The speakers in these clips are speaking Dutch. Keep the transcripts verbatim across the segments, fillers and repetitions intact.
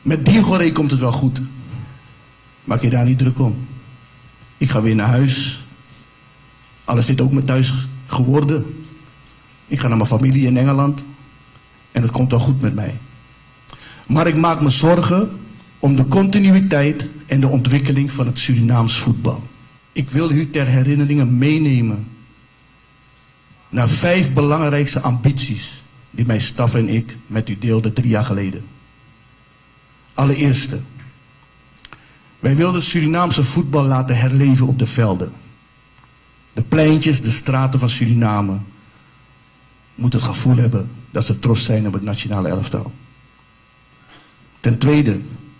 Met Diegoré komt het wel goed. Maak je daar niet druk om. Ik ga weer naar huis. Alles is dit ook mijn thuis geworden. Ik ga naar mijn familie in Engeland. En het komt wel goed met mij. Maar ik maak me zorgen om de continuïteit en de ontwikkeling van het Surinaams voetbal. Ik wil u ter herinnering meenemen naar vijf belangrijkste ambities die mijn staf en ik met u deelden drie jaar geleden. Allereerste, wij wilden het Surinaamse voetbal laten herleven op de velden. De pleintjes, de straten van Suriname moeten het gevoel hebben dat ze trots zijn op het nationale elftal. Ten tweede,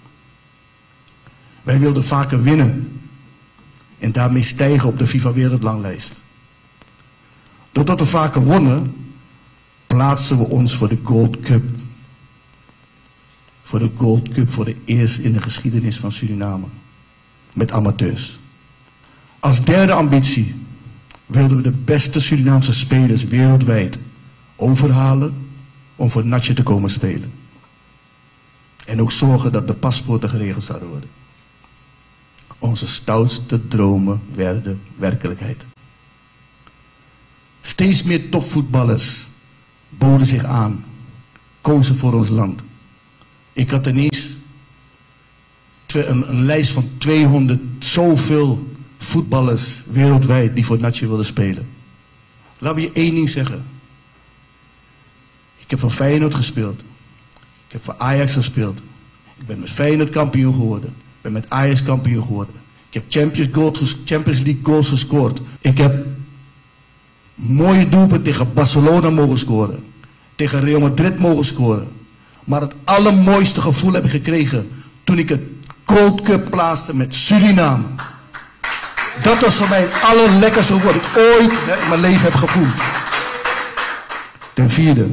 wij wilden vaker winnen en daarmee stijgen op de FIFA Wereldranglijst. Doordat we vaker wonnen, plaatsen we ons voor de Gold Cup. Voor de Gold Cup, voor de eerste in de geschiedenis van Suriname. Met amateurs. Als derde ambitie wilden we de beste Surinaamse spelers wereldwijd overhalen om voor Natje te komen spelen. En ook zorgen dat de paspoorten geregeld zouden worden. Onze stoutste dromen werden werkelijkheid. Steeds meer topvoetballers boden zich aan, kozen voor ons land. Ik had ineens een, een lijst van tweehonderd zoveel voetballers wereldwijd die voor Natje wilden spelen. Laat me je één ding zeggen. Ik heb voor Feyenoord gespeeld. Ik heb voor Ajax gespeeld. Ik ben met Feyenoord kampioen geworden. Ik ben met Ajax kampioen geworden. Ik heb Champions, goals, Champions League goals gescoord. Ik heb mooie doelpunten tegen Barcelona mogen scoren. Tegen Real Madrid mogen scoren. Maar het allermooiste gevoel heb ik gekregen toen ik het Gold Cup plaatste met Suriname. Dat was voor mij het allerlekkerste wat ik ooit in mijn leven heb gevoeld. Ten vierde,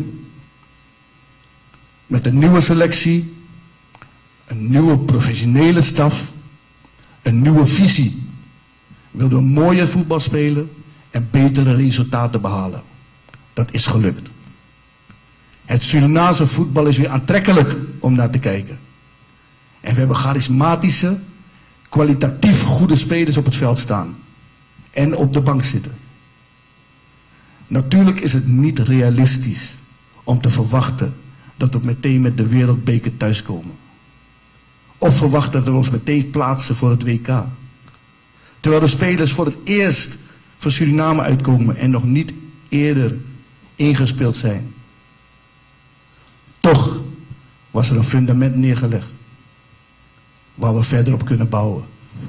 met een nieuwe selectie, een nieuwe professionele staf, een nieuwe visie, wilden we mooier voetbal spelen en betere resultaten behalen. Dat is gelukt. Het Surinaamse voetbal is weer aantrekkelijk om naar te kijken. En we hebben charismatische, kwalitatief goede spelers op het veld staan. En op de bank zitten. Natuurlijk is het niet realistisch om te verwachten dat we meteen met de wereldbeker thuiskomen. Of verwachten dat we ons meteen plaatsen voor het W K. Terwijl de spelers voor het eerst voor Suriname uitkomen en nog niet eerder ingespeeld zijn. Toch was er een fundament neergelegd waar we verder op kunnen bouwen.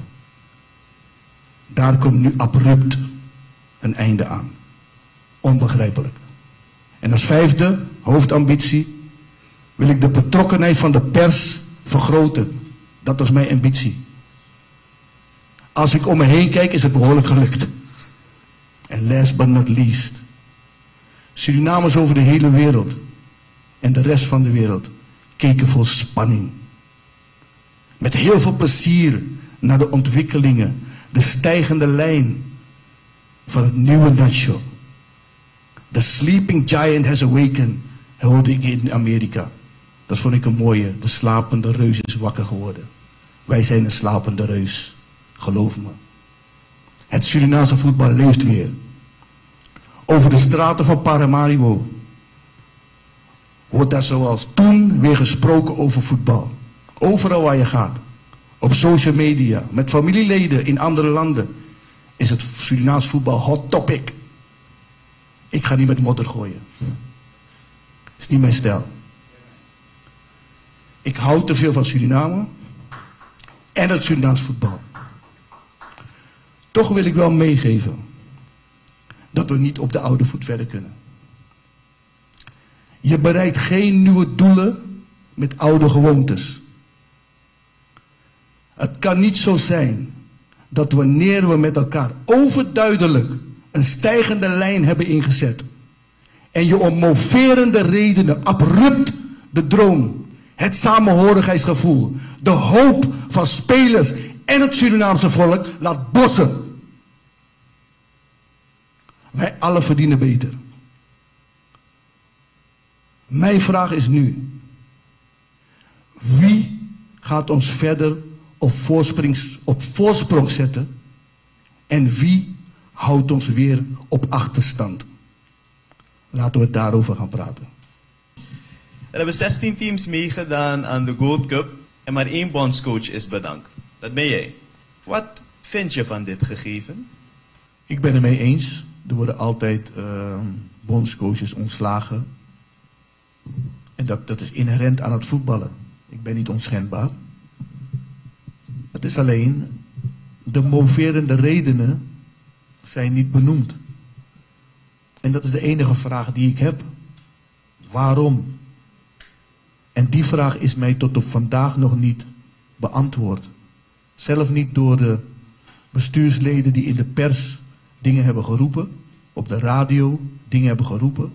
Daar komt nu abrupt een einde aan. Onbegrijpelijk. En als vijfde hoofdambitie wil ik de betrokkenheid van de pers vergroten. Dat was mijn ambitie. Als ik om me heen kijk is het behoorlijk gelukt. En last but not least. Surinamers over de hele wereld en de rest van de wereld keken vol spanning. Met heel veel plezier naar de ontwikkelingen, de stijgende lijn van het nieuwe Nacho. The sleeping giant has awakened, hoorde ik in Amerika. Dat vond ik een mooie. De slapende reus is wakker geworden. Wij zijn een slapende reus, geloof me. Het Surinaamse voetbal leeft weer. Over de straten van Paramaribo wordt daar zoals toen weer gesproken over voetbal. Overal waar je gaat. Op social media, met familieleden in andere landen, is het Surinaams voetbal hot topic. Ik ga niet met modder gooien. Is niet mijn stijl. Ik hou te veel van Suriname en het Surinaams voetbal. Toch wil ik wel meegeven dat we niet op de oude voet verder kunnen. Je bereikt geen nieuwe doelen met oude gewoontes. Het kan niet zo zijn dat wanneer we met elkaar overduidelijk een stijgende lijn hebben ingezet en je om moverende redenen abrupt de droom, het samenhorigheidsgevoel, de hoop van spelers en het Surinaamse volk laat bossen. Wij allen verdienen beter. Mijn vraag is nu: wie gaat ons verder op, op voorsprong zetten? En wie houdt ons weer op achterstand? Laten we het daarover gaan praten. Er hebben zestien teams meegedaan aan de Gold Cup en maar één bondscoach is bedankt. Dat ben jij. Wat vind je van dit gegeven? Ik ben het mee eens. Er worden altijd uh, bondscoaches ontslagen. En dat, dat is inherent aan het voetballen. Ik ben niet onschendbaar. Het is alleen, de moverende redenen zijn niet benoemd. En dat is de enige vraag die ik heb. Waarom? En die vraag is mij tot op vandaag nog niet beantwoord. Zelf niet door de bestuursleden die in de pers dingen hebben geroepen, op de radio dingen hebben geroepen.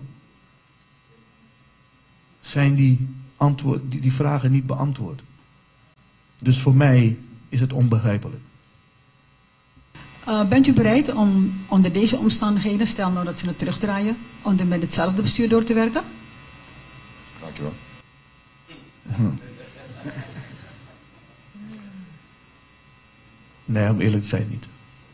Zijn die, antwoord, die, die vragen niet beantwoord. Dus voor mij is het onbegrijpelijk. Uh, bent u bereid om onder deze omstandigheden, stel nou dat ze het terugdraaien, om er met hetzelfde bestuur door te werken? Dankjewel. Nee, om eerlijk te zijn niet.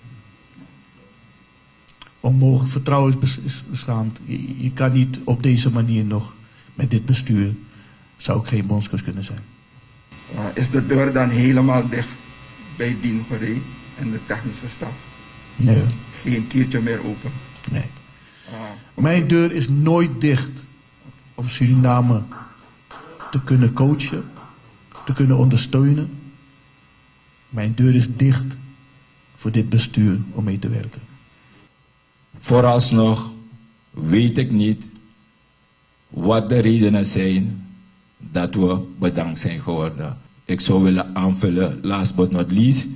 Onmogelijk, vertrouwen is, is beschaamd. Je, je kan niet op deze manier nog met dit bestuur, zou ik geen bondscoach kunnen zijn. Uh, is de deur dan helemaal dicht bij Dien Goree en de technische staf? Nee. Geen keertje meer open? Nee. Uh, Mijn deur is nooit dicht om Suriname te kunnen coachen, te kunnen ondersteunen. Mijn deur is dicht voor dit bestuur om mee te werken. Vooralsnog weet ik niet wat de redenen zijn dat we bedankt zijn geworden. Ik zou willen aanvullen, last but not least,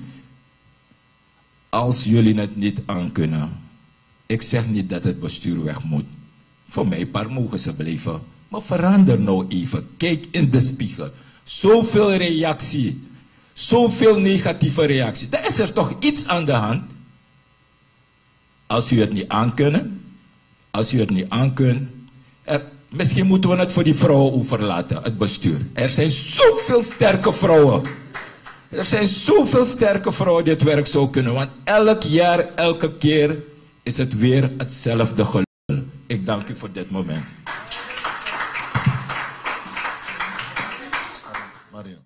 als jullie het niet aankunnen. Ik zeg niet dat het bestuur weg moet. Voor mij paar mogen ze blijven. Maar verander nou even. Kijk in de spiegel. Zoveel reactie. Zoveel negatieve reactie. Er is er toch iets aan de hand. Als u het niet aankunnen. Als u het niet aankunt. Er, misschien moeten we het voor die vrouwen overlaten. Het bestuur. Er zijn zoveel sterke vrouwen. Er zijn zoveel sterke vrouwen die het werk zo kunnen. Want elk jaar, elke keer is het weer hetzelfde gelul. Ik dank u voor dit moment. Marino.